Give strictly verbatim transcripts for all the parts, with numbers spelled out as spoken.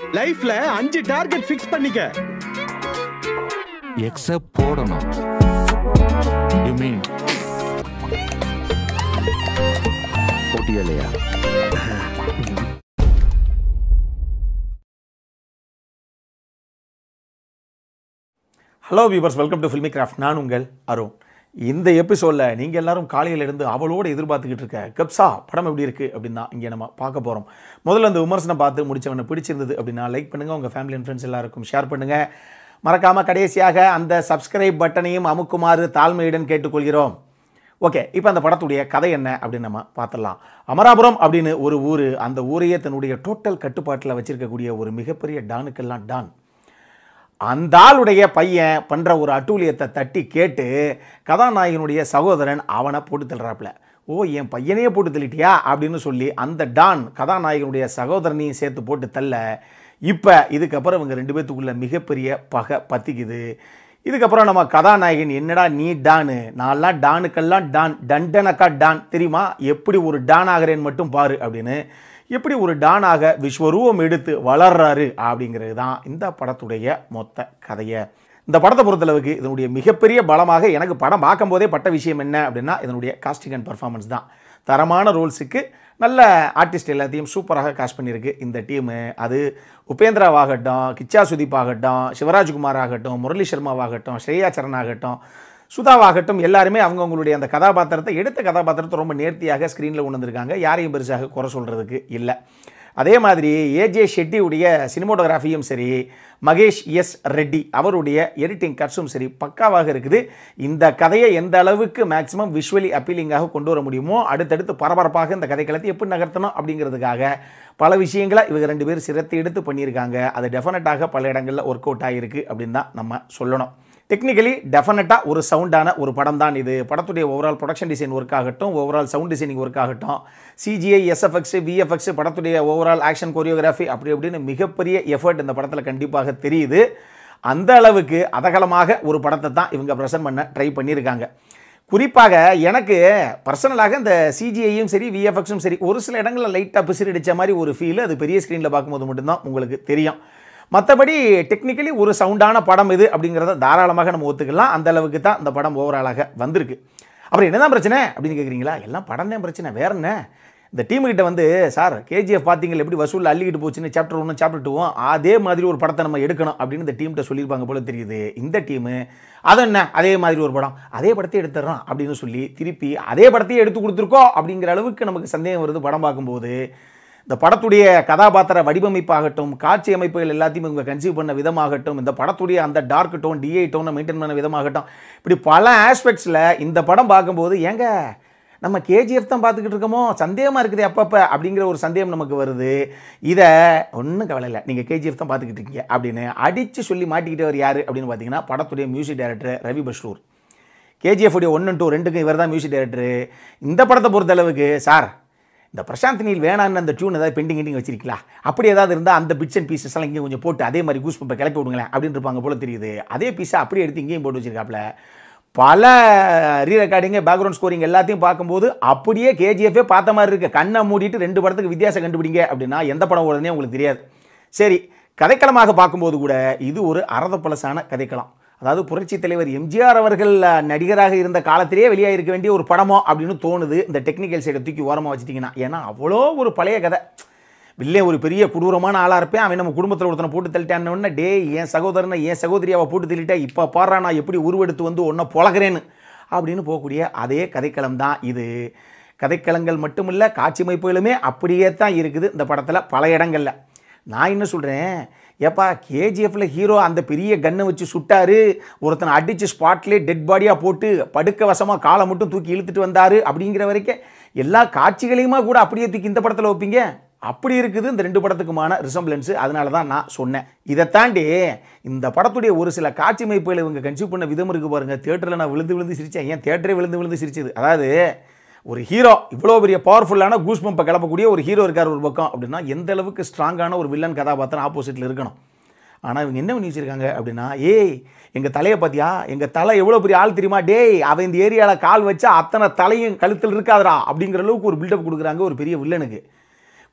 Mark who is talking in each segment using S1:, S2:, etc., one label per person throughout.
S1: லைஃப்ல அஞ்சு target fix பண்ணிக்க.
S2: எக்ஸப்ட் போடணும். யூ மீன் போட்டியலையா?
S3: Hello viewers, welcome to filmy craft. நான் உங்கள் அருண். இந்த எபிசோடில் நீங்கள் எல்லாரும் காலையில் இருந்து அவளோடு எதிர்பார்த்துக்கிட்டு இருக்க கப்சா படம் எப்படி இருக்குது அப்படின்னு தான் இங்கே நம்ம பார்க்க போகிறோம். முதல்ல அந்த விமர்சனம் பார்த்து முடிச்சவனை பிடிச்சிருந்தது அப்படின்னா லைக் பண்ணுங்கள், உங்கள் ஃபேமிலி அண்ட் ஃப்ரெண்ட்ஸ் எல்லாருக்கும் ஷேர் பண்ணுங்கள். மறக்காமல் கடைசியாக அந்த சப்ஸ்கிரைப் பட்டனையும் அமுக்குமாறு தாழ்மையுடன் கேட்டுக்கொள்கிறோம். ஓகே, இப்போ அந்த படத்துடைய கதை என்ன அப்படின்னு நம்ம பார்த்துடலாம். அமராபுரம் அப்படின்னு ஒரு ஊர், அந்த ஊரையே தன்னுடைய டோட்டல் கட்டுப்பாட்டில் வச்சுருக்கக்கூடிய ஒரு மிகப்பெரிய டானுக்கெல்லாம் டான். அந்த ஆளுடைய பையன் பண்ணுற ஒரு அட்டூழியத்தை தட்டி கேட்டு கதாநாயகனுடைய சகோதரன் அவனை போட்டு தள்ளுறாப்புல. ஓ, என் பையனையே போட்டு தள்ளிட்டியா அப்படின்னு சொல்லி அந்த டான் கதாநாயகனுடைய சகோதரனையும் சேர்த்து போட்டு தள்ள, இப்போ இதுக்கப்புறம் இவங்க ரெண்டு பேர்த்துக்குள்ள மிகப்பெரிய பகை பற்றிக்குது. இதுக்கப்புறம் நம்ம கதாநாயகன், என்னடா நீ டானு, நான்லாம் டானுக்கெல்லாம் டான், டண்டனக்கா டான் தெரியுமா, எப்படி ஒரு டான் ஆகிறேன்னு மட்டும் பாரு அப்படின்னு எப்படி ஒரு டானாக விஸ்வரூபம் எடுத்து வளர்றாரு அப்படிங்கிறது தான் இந்த படத்துடைய மொத்த கதையை. இந்த படத்தை பொறுத்தளவுக்கு இதனுடைய மிகப்பெரிய பலமாக எனக்கு படம் பார்க்கும்போதே பட்ட விஷயம் என்ன அப்படின்னா இதனுடைய காஸ்டிங் அண்ட் பர்ஃபார்மன்ஸ் தான். தரமான ரோல்ஸுக்கு நல்ல ஆர்டிஸ்ட் எல்லாத்தையும் சூப்பராக காஸ்ட் பண்ணியிருக்கு இந்த டீமு. அது உபேந்திராவாகட்டும், கிச்சா சுதீப் ஆகட்டும், சிவராஜ்குமார் ஆகட்டும், முரளி சர்மாவாகட்டும், ஸ்ரேயா சரண் ஆகட்டும், சுதாவாகட்டும், எல்லாருமே அவங்கவுங்களுடைய அந்த கதாபாத்திரத்தை எடுத்த கதாபாத்திரத்தை ரொம்ப நேர்த்தியாக ஸ்க்ரீனில் கொண்டு வந்திருக்காங்க. யாரையும் பெருசாக குறை சொல்கிறதுக்கு இல்லை. அதே மாதிரி ஏஜே ஷெட்டியுடைய சினிமோட்டோகிராஃபியும் சரி, மகேஷ் எஸ் ரெட்டி அவருடைய எடிட்டிங் கட்ஸும் சரி பக்காவாக இருக்குது. இந்த கதையை எந்த அளவுக்கு மேக்ஸிமம் விஷுவலி அப்பீலிங்காக கொண்டு வர முடியுமோ, அடுத்தடுத்து பரபரப்பாக இந்த கதைக்களத்தை எப்படி நகர்த்தணும் அப்படிங்கிறதுக்காக பல விஷயங்களை இவங்க ரெண்டு பேரும் சிரத்தை எடுத்து பண்ணியிருக்காங்க. அது டெஃபினட்டாக பல இடங்களில் ஒர்க் அவுட் ஆகிருக்கு அப்படின்னு தான் நம்ம சொல்லணும். டெக்னிக்கலி டெஃபினட்டாக ஒரு சவுண்டான ஒரு படம் தான் இது. படத்துடைய ஓவரால் ப்ரொடக்ஷன் டிசைன் ஒர்க் ஆகட்டும், ஓவரால் சவுண்ட் டிசைனிங் ஒர்க் ஆகட்டும், சிஜிஐ, எஸ்எஃப்எக்ஸ், விஎஃப்எக்ஸ், படத்துடைய ஓவரால் ஆக்ஷன் கொரியோகிராஃபி அப்படி அப்படின்னு மிகப்பெரிய எஃபர்ட் இந்த படத்தில் கண்டிப்பாக தெரியுது. அந்த அளவுக்கு அதகலமாக ஒரு படத்தை தான் இவங்க ப்ரெசென்ட் பண்ண ட்ரை பண்ணியிருக்காங்க. குறிப்பாக எனக்கு பர்சனலாக இந்த சிஜிஐயும் சரி விஎஃப்எக்ஸும் சரி ஒரு சில இடங்களில் லைட்டாக பிசிறு அடித்த மாதிரி ஒரு ஃபீல் அது பெரிய ஸ்க்ரீனில் பார்க்கும்போது மட்டும்தான் உங்களுக்கு தெரியும். மற்றபடி டெக்னிக்கலி ஒரு சவுண்டான படம் இது அப்படிங்கிறத தாராளமாக நம்ம ஒத்துக்கலாம். அந்த அளவுக்கு தான் இந்த படம் ஓவராலாக வந்திருக்கு. அப்புறம் என்ன தான் பிரச்சனை அப்படின்னு கேட்குறீங்களா? எல்லாம் படம் தான் பிரச்சனை, வேற என்ன? இந்த டீமுக்கிட்ட வந்து சார் கேஜிஎஃப் பார்த்தீங்களா எப்படி வசூலில் அள்ளிக்கிட்டு போச்சுன்னு சாப்டர் ஒன்று சாப்டர் டூவும் அதே மாதிரி ஒரு படத்தை நம்ம எடுக்கணும் அப்படின்னு இந்த டீம்கிட்ட சொல்லியிருப்பாங்க போல தெரியுது. இந்த டீமு அது என்ன அதே மாதிரி ஒரு படம், அதே படத்தை எடுத்துடுறோம் அப்படின்னு சொல்லி திருப்பி அதே படத்தையே எடுத்து கொடுத்துருக்கோம் அப்படிங்கிற அளவுக்கு நமக்கு சந்தேகம் வருது படம் பார்க்கும்போது. இந்த படத்துடைய கதாபாத்திர வடிவமைப்பாகட்டும், காட்சி அமைப்புகள் எல்லாத்தையும் இவங்க கன்சீவ் பண்ண விதமாகட்டும், இந்த படத்துடைய அந்த டார்க் டோன், டிஐ டோனை மெயின்டைன் பண்ண விதமாகட்டும், இப்படி பல ஆஸ்பெக்ட்ஸில் இந்த படம் பார்க்கும்போது ஏங்க நம்ம கேஜிஎஃப் தான் பார்த்துக்கிட்டு இருக்கோமோ, சந்தேகமாக இருக்குது அப்பப்போ அப்படிங்கிற ஒரு சந்தேகம் நமக்கு வருது. இதை ஒன்றும் கவலை இல்லை, நீங்கள் கேஜிஎஃப் தான் பார்த்துக்கிட்டு இருக்கீங்க அப்படின்னு அடித்து சொல்லி மாட்டிக்கிட்டவர் யார் அப்படின்னு பார்த்தீங்கன்னா படத்துடைய music director Ravi Basrur. KGF உடைய ஒன்று டூ ரெண்டுக்கும் இவர் தான் மியூசிக் டைரக்டரு. இந்த படத்தை பொறுத்தளவுக்கு சார் இந்த பிரசாந்த் நீல் வேணான்னு அந்த டியூன் ஏதாவது பெண்டிங் கிண்டிங் வச்சிருக்கலாம், அப்படி ஏதாவது இருந்தால் அந்த பிட்ஸ் அண்ட் பீசஸ் எல்லாம் இங்கே கொஞ்சம் போட்டு அதே மாதிரி கூஸ் பம்பை கிளப்பி விடுங்களேன் அப்படின்னு இருப்பாங்க போல தெரியுது. அதே பீஸை அப்படியே எடுத்து இங்கேயும் போட்டு வச்சிருக்காப்புல. பல ரீ ரெக்கார்டிங்கு, பேக்ரவுண்ட் ஸ்கோரிங் எல்லாத்தையும் பார்க்கும்போது அப்படியே கேஜிஎஃபே பார்த்த மாதிரி இருக்குது. கண்ணை மூடிட்டு ரெண்டு படத்துக்கு வித்தியாசம் கண்டுபிடிங்க அப்படின்னா எந்த படம் ஓடுதுன்னே உங்களுக்கு தெரியாது. சரி, கதைக்களமாக பார்க்கும்போது கூட இது ஒரு அறத பழசான கதைக்களம். அதாவது புரட்சி தலைவர் எம்ஜிஆர் அவர்கள் நடிகராக இருந்த காலத்திலேயே வெளியாகிருக்க வேண்டிய ஒரு படமோ அப்படின்னு தோணுது இந்த டெக்னிக்கல் சைடை தூக்கி ஓரமாக வச்சுட்டிங்கன்னா. ஏன்னா அவ்வளோ ஒரு பழைய கதை. வில்லே ஒரு பெரிய கொடூரமான ஆளாக இருப்பேன், அவன் நம்ம குடும்பத்தில் ஒருத்தனை போட்டு தள்ளிட்டான்னு, டே என் சகோதரனை என் சகோதரியாவை போட்டு தள்ளிட்டேன், இப்போ பாடுறா நான் எப்படி உருவெடுத்து வந்து ஒன்றை பொழகிறேன்னு அப்படின்னு போகக்கூடிய அதே கதைக்களம் தான் இது. கதைக்களங்கள் மட்டும் இல்லை, காட்சி அமைப்புகளுமே அப்படியே தான் இருக்குது இந்த படத்தில் பல இடங்களில். நான் என்ன சொல்கிறேன், ஏப்பா கேஜிஎஃப்ல ஹீரோ அந்த பெரிய கன்னை வச்சு சுட்டாரு, ஒருத்தனை அடித்து ஸ்பாட்லேயே டெட் பாடியாக போட்டு படுக்க வசமாக காலை மட்டும் தூக்கி இழுத்துட்டு வந்தார் அப்படிங்கிற வரைக்கும் எல்லா காட்சிகளையுமா கூட அப்படியே தூக்கி இந்த படத்தில் வைப்பீங்க? அப்படி இருக்குது இந்த ரெண்டு படத்துக்குமான ரிசம்பிளன்ஸு. அதனால தான் நான் சொன்னேன். இதை தாண்டி இந்த படத்துடைய ஒரு சில காட்சி அமைப்புகளை இவங்க கன்சியூவ் பண்ண விதம் இருக்குது பாருங்கள். தியேட்டரில் நான் விழுந்து விழுந்து சிரித்தேன், ஏன் தியேட்டரே விழுந்து விழுந்து சிரிச்சது. அதாவது ஒரு ஹீரோ இவ்வளோ பெரிய பவர்ஃபுல்லான கூஸ் பம்பை கிளப்பக்கூடிய ஒரு ஹீரோ இருக்கார் ஒரு பக்கம் அப்படின்னா எந்த அளவுக்கு ஸ்ட்ராங்கான ஒரு வில்லன் கதாபாத்திரம் ஆப்போசிட்டில் இருக்கணும். ஆனால் இவங்க என்ன பண்ணி வச்சிருக்காங்க அப்படின்னா, ஏய் எங்கள் தலையை பார்த்தியா, எங்கள் தலை எவ்வளோ பெரிய ஆள் தெரியுமா, டேய் அவன் இந்த ஏரியாவில் கால் வச்சா அத்தனை தலையும் கழுத்தில் இருக்காதரா அப்படிங்கிற அளவுக்கு ஒரு பில்டப் கொடுக்குறாங்க ஒரு பெரிய வில்லனுக்கு.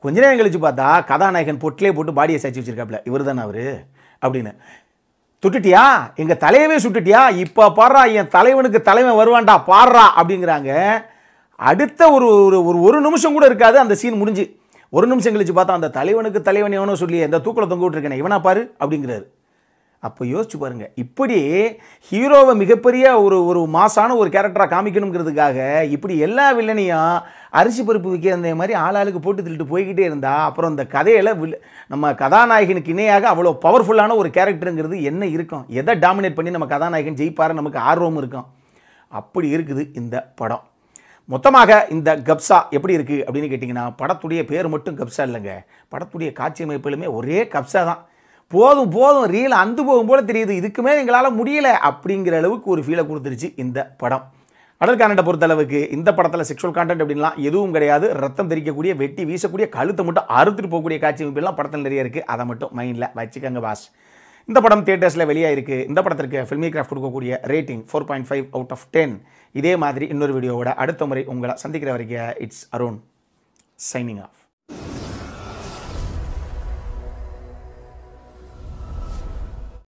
S3: கொஞ்ச நேரம் கழிச்சு பார்த்தா கதாநாயகன் பொட்டிலே போட்டு பாடியை சாய்ச்சி வச்சிருக்காப்ல, இவர் தானே அவரு அப்படின்னு. சுட்டுட்டியா, எங்கள் தலையவே சுட்டுட்டியா, இப்போ பாடுறா என் தலைவனுக்கு தலைவன் வருவான்டா பாடுறா அப்படிங்கிறாங்க. அடுத்த ஒரு ஒரு ஒரு நிமிஷம் கூட இருக்காது அந்த சீன் முடிஞ்சு. ஒரு நிமிஷம் கழிச்சு பார்த்தா அந்த தலைவனுக்கு தலைவன் எவனோ சொல்லி இந்த தூக்கில் தொங்க விட்டுருக்கேன் இவனா பாரு அப்படிங்கிறாரு. அப்போ யோசிச்சு பாருங்க, இப்படி ஹீரோவை மிகப்பெரிய ஒரு ஒரு மாசான ஒரு கேரக்டராக காமிக்கணுங்கிறதுக்காக இப்படி எல்லா வில்லனையும் அரிசி பருப்பு விற்கிற அந்த மாதிரி ஆளாளுக்கு போட்டு தள்ளிட்டு போய்கிட்டே இருந்தா அப்புறம் இந்த கதையில் வில் நம்ம கதாநாயகனுக்கு இணையாக அவ்வளோ பவர்ஃபுல்லான ஒரு கேரக்டருங்கிறது என்ன இருக்கும்? எதை டாமினேட் பண்ணி நம்ம கதாநாயகன் ஜெயிப்பாரு நமக்கு ஆர்வம் இருக்கும். அப்படி இருக்குது இந்த படம். மொத்தமாக இந்த கப்சா எப்படி இருக்குது அப்படின்னு கேட்டிங்கன்னா, படத்துடைய பேர் மட்டும் கப்சா இல்லைங்க, படத்துடைய காட்சி அமைப்பிலுமே ஒரே கப்சா தான். போதும் போதும் ரீல் அந்து போகும் போல தெரியுது, இதுக்குமே எங்களால் முடியல அப்படிங்கிற அளவுக்கு ஒரு ஃபீலை கொடுத்துருச்சு இந்த படம். அடல் கான்டென்ட்டை பொறுத்தளவுக்கு இந்த படத்தில் செக்ஷுவல் கான்டென்ட் அப்படின்லாம் எதுவும் கிடையாது. ரத்தம் தெரிக்கக்கூடிய, வெட்டி வீசக்கூடிய, கழுத்தை மட்டும் அறுத்துட்டு போகக்கூடிய காட்சி அமைப்பெல்லாம் படத்தில் நிறைய இருக்குது. அதை மட்டும் மைண்டில் வச்சுக்கோங்க பாஸ். இந்த படம் தியேட்டர்ஸில் வெளியாக இருக்குது. இந்த படத்திற்கு ஃபில்மி கிராஃப்ட் கொடுக்கக்கூடிய rating four point five out of ten. இதே மாதிரி இன்னொரு வீடியோவோட அடுத்த முறை உங்களை சந்திக்கிற வரைக்கும் இட்ஸ் அருண் சைனிங் ஆஃப்.